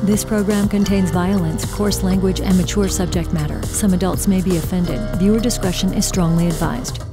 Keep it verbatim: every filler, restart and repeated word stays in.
This program contains violence, coarse language, and mature subject matter. Some adults may be offended. Viewer discretion is strongly advised.